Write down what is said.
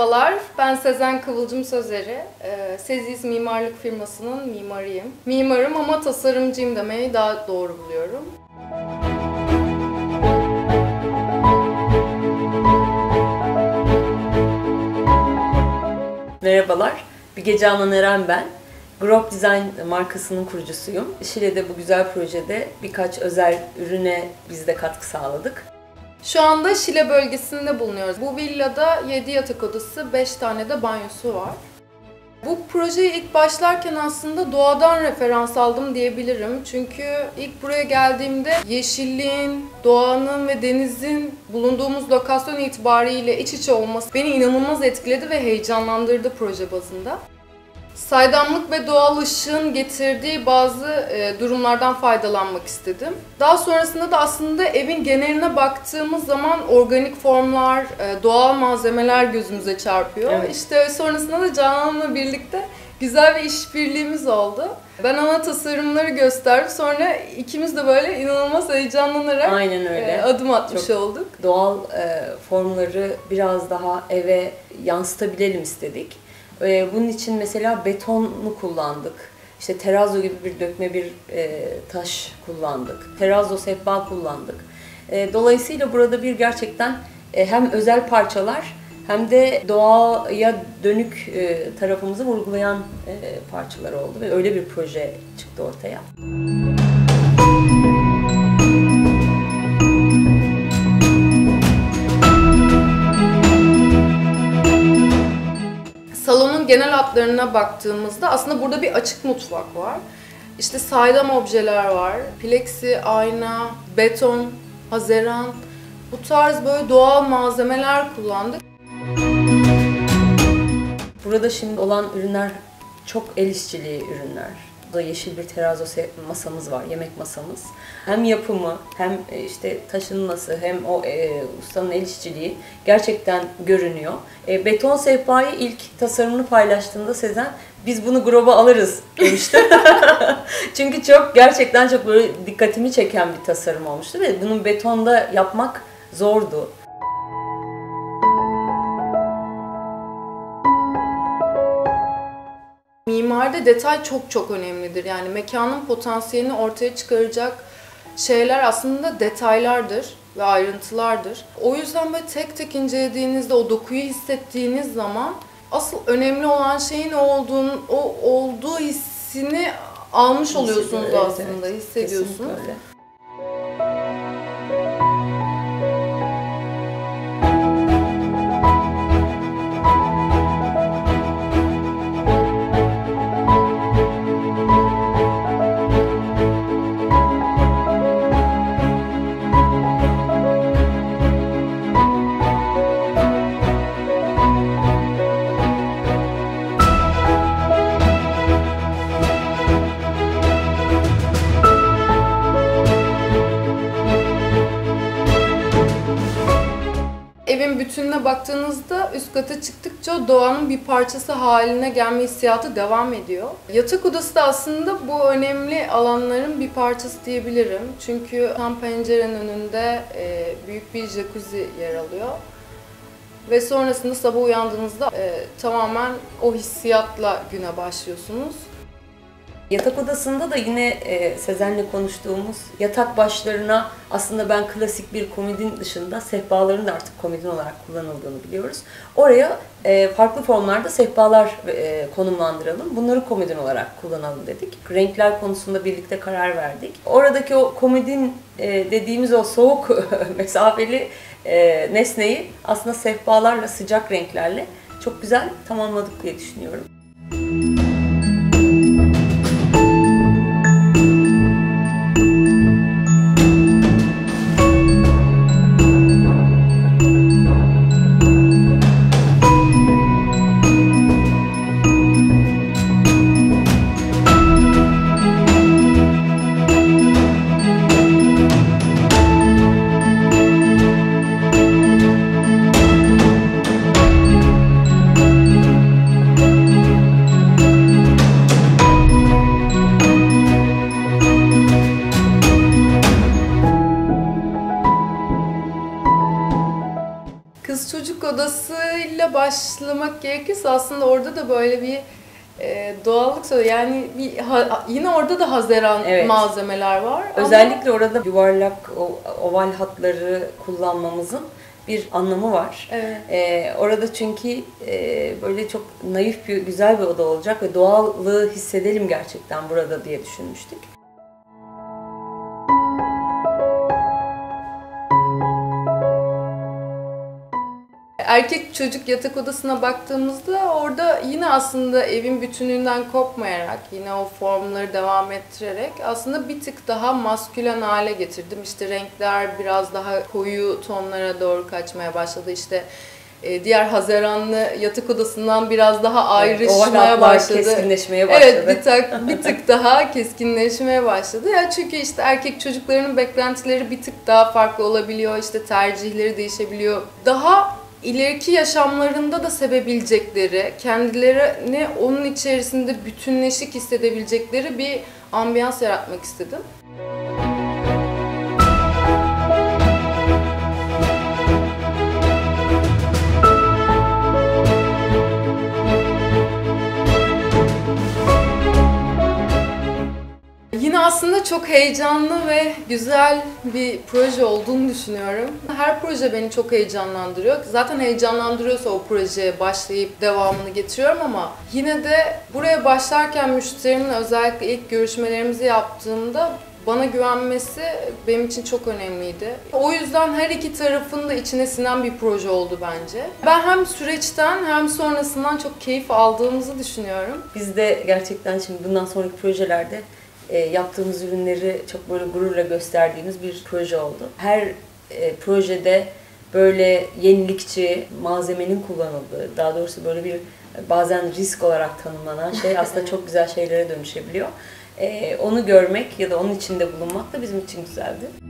Merhabalar, ben Sezen Kıvılcım Sözeri. Seziz Mimarlık firmasının mimarıyım. Mimarım ama tasarımcıyım demeyi daha doğru buluyorum. Merhabalar, Bilge Canan Eren ben. Grop Design markasının kurucusuyum. Şile'de bu güzel projede birkaç özel ürüne biz de katkı sağladık. Şu anda Şile bölgesinde bulunuyoruz. Bu villada 7 yatak odası, 5 tane de banyosu var. Bu projeye ilk başlarken aslında doğadan referans aldım diyebilirim. Çünkü ilk buraya geldiğimde yeşilliğin, doğanın ve denizin bulunduğumuz lokasyon itibariyle iç içe olması beni inanılmaz etkiledi ve heyecanlandırdı proje bazında. Saydamlık ve doğal ışığın getirdiği bazı durumlardan faydalanmak istedim. Daha sonrasında da aslında evin geneline baktığımız zaman organik formlar, doğal malzemeler gözümüze çarpıyor. Evet. İşte sonrasında da Canan'la birlikte güzel bir işbirliğimiz oldu. Ben ona tasarımları gösterdim. Sonra ikimiz de böyle inanılmaz heyecanlanarak Aynen öyle. Adım atmış olduk. Doğal formları biraz daha eve yansıtabilelim istedik. Bunun için mesela betonlu kullandık. İşte terazzo gibi bir dökme bir taş kullandık. Terazzo sehpa kullandık. Dolayısıyla burada bir gerçekten hem özel parçalar hem de doğaya dönük tarafımızı vurgulayan parçalar oldu ve öyle bir proje çıktı ortaya. Salonun genel hatlarına baktığımızda aslında burada bir açık mutfak var. İşte saydam objeler var. Plexi, ayna, beton, hazeran. Bu tarz böyle doğal malzemeler kullandık. Burada şimdi olan ürünler çok el işçiliği ürünler. Burada yeşil bir terazzo masamız var, yemek masamız. Hem yapımı, hem işte taşınması, hem o ustanın el işçiliği gerçekten görünüyor. Beton sehpayı ilk tasarımını paylaştığında Sezen, biz bunu Grob'a alırız demişti. Çünkü gerçekten çok böyle dikkatimi çeken bir tasarım olmuştu ve bunun betonda yapmak zordu. Mimaride detay çok önemlidir. Yani mekanın potansiyelini ortaya çıkaracak şeyler aslında detaylardır ve ayrıntılardır. O yüzden böyle tek tek incelediğinizde, o dokuyu hissettiğiniz zaman asıl önemli olan şeyin o olduğu hissini almış oluyorsunuz aslında, evet, hissediyorsunuz. Kesinlikle. Evin bütününe baktığınızda üst kata çıktıkça doğanın bir parçası haline gelme hissiyatı devam ediyor. Yatak odası da aslında bu önemli alanların bir parçası diyebilirim. Çünkü tam pencerenin önünde büyük bir jacuzzi yer alıyor. Ve sonrasında sabah uyandığınızda tamamen o hissiyatla güne başlıyorsunuz. Yatak odasında da yine Sezen'le konuştuğumuz yatak başlarına aslında ben klasik bir komodin dışında sehpaların da artık komodin olarak kullanıldığını biliyoruz. Oraya farklı formlarda sehpalar konumlandıralım. Bunları komodin olarak kullanalım dedik. Renkler konusunda birlikte karar verdik. Oradaki o komodin dediğimiz o soğuk mesafeli nesneyi aslında sehpalarla, sıcak renklerle çok güzel tamamladık diye düşünüyorum. başlamak gerekirse aslında orada da böyle bir doğallık söylüyor. Yani yine orada da Hazeran malzemeler var. Özellikle orada yuvarlak, oval hatları kullanmamızın bir anlamı var. Evet. Orada çünkü böyle çok naif bir, güzel bir oda olacak ve doğallığı hissedelim gerçekten burada diye düşünmüştük. Erkek çocuk yatak odasına baktığımızda orada yine aslında evin bütünlüğünden kopmayarak, yine o formları devam ettirerek aslında bir tık daha maskülen hale getirdim. İşte renkler biraz daha koyu tonlara doğru kaçmaya başladı. İşte diğer Haziranlı yatak odasından biraz daha ayrışmaya başladı. Keskinleşmeye başladı. Evet, bir tık daha keskinleşmeye başladı. Ya çünkü işte erkek çocuklarının beklentileri bir tık daha farklı olabiliyor. İşte tercihleri değişebiliyor. Daha ileriki yaşamlarında da sevebilecekleri, kendilerini onun içerisinde bütünleşik hissedebilecekleri bir ambiyans yaratmak istedim. Yine aslında çok heyecanlı ve güzel bir proje olduğunu düşünüyorum. Her proje beni çok heyecanlandırıyor. Zaten heyecanlandırıyorsa o projeye başlayıp devamını getiriyorum ama yine de buraya başlarken müşterimin özellikle ilk görüşmelerimizi yaptığımda bana güvenmesi benim için çok önemliydi. O yüzden her iki tarafın da içine sinen bir proje oldu bence. Ben hem süreçten hem sonrasından çok keyif aldığımızı düşünüyorum. Biz de gerçekten şimdi bundan sonraki projelerde yaptığımız ürünleri çok böyle gururla gösterdiğimiz bir proje oldu. Her projede böyle yenilikçi malzemenin kullanıldığı, daha doğrusu böyle bir bazen risk olarak tanımlanan şey aslında çok güzel şeylere dönüşebiliyor. Onu görmek ya da onun içinde bulunmak da bizim için güzeldi.